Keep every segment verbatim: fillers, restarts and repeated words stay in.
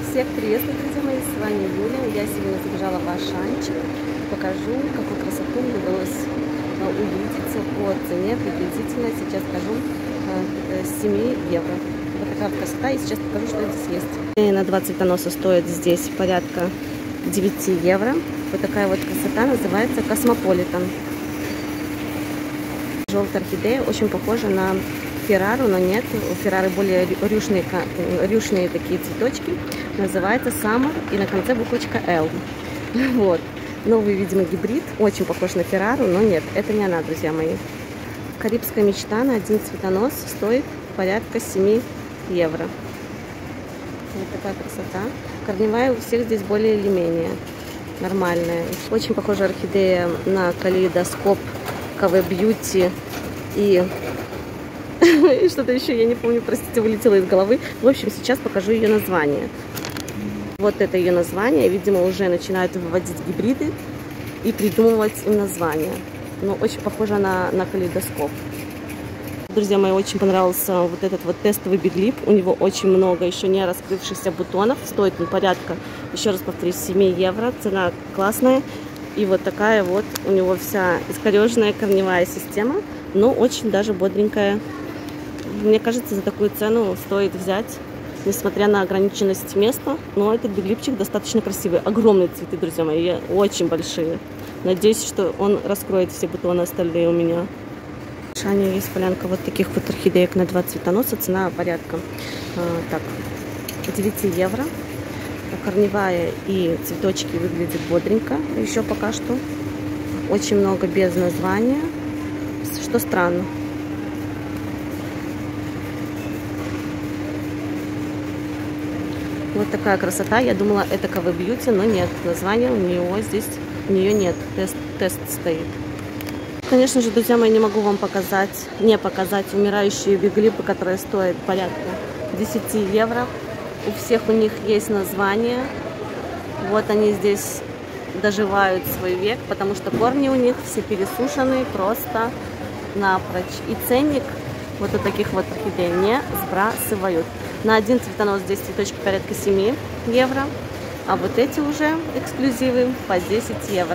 Всех приветствую, друзья мои, с вами Юля. Я сегодня забежала в Ашанчик. Покажу, какую красоту мне удалось увидеть по цене приблизительно. Сейчас скажу семь евро. Вот такая красота. И сейчас покажу, что здесь есть. И на два цветоноса стоит здесь порядка девяти евро. Вот такая вот красота, называется Космополитен. Желтая орхидея, очень похожа на Феррару, но нет, у Феррары более рюшные, рюшные такие цветочки. Называется Summer и на конце буквочка L. Вот. Новый, видимо, гибрид, очень похож на Феррару, но нет, это не она, друзья мои. Карибская мечта на один цветонос стоит порядка семи евро. Вот такая красота. Корневая у всех здесь более или менее нормальная. Очень похожа орхидея на калейдоскоп ка вэ Beauty и... и что-то еще, я не помню, простите, вылетело из головы. В общем, сейчас покажу ее название. Вот это ее название. Видимо, уже начинают выводить гибриды и придумывать им название. Но очень похоже на, на калейдоскоп. Друзья мои, очень понравился вот этот вот тестовый биглип. У него очень много еще не раскрывшихся бутонов. Стоит он порядка, еще раз повторюсь, семь евро. Цена классная. И вот такая вот у него вся искореженная корневая система. Но очень даже бодренькая. Мне кажется, за такую цену стоит взять, несмотря на ограниченность места. Но этот биглипчик достаточно красивый. Огромные цветы, друзья мои, очень большие. Надеюсь, что он раскроет все бутоны остальные у меня. В Ашане есть полянка вот таких вот орхидеек на два цветоноса. Цена порядка а, так, девять евро. Корневая и цветочки выглядят бодренько еще пока что. Очень много без названия, что странно. Вот такая красота. Я думала, это ка вэ Beauty, но нет. Названия у нее здесь, у нее нет. Тест, тест стоит. Конечно же, друзья мои, не могу вам показать, не показать умирающие биглипы, которые стоят порядка десяти евро. У всех у них есть название. Вот они здесь доживают свой век, потому что корни у них все пересушены просто напрочь. И ценник вот у таких вот орхидей не сбрасывают. На один цветонос здесь цветочки порядка семи евро, а вот эти уже эксклюзивы по десять евро.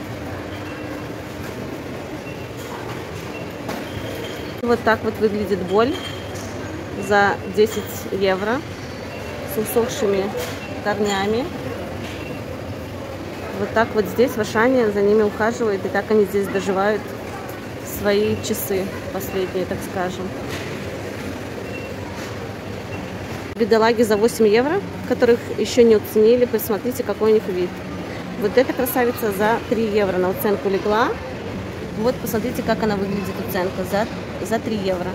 Вот так вот выглядит боль за десять евро с усохшими корнями. Вот так вот здесь в Ашане за ними ухаживают, и так они здесь доживают свои часы последние, так скажем. Бедолаги за восемь евро, которых еще не оценили. Посмотрите, какой у них вид. Вот эта красавица за три евро на уценку легла. Вот посмотрите, как она выглядит, уценка за, за три евро.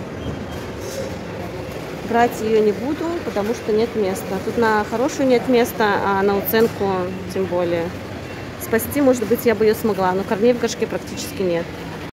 Брать ее не буду, потому что нет места. Тут на хорошую нет места, а на уценку тем более. Спасти, может быть, я бы ее смогла, но корней в горшке практически нет.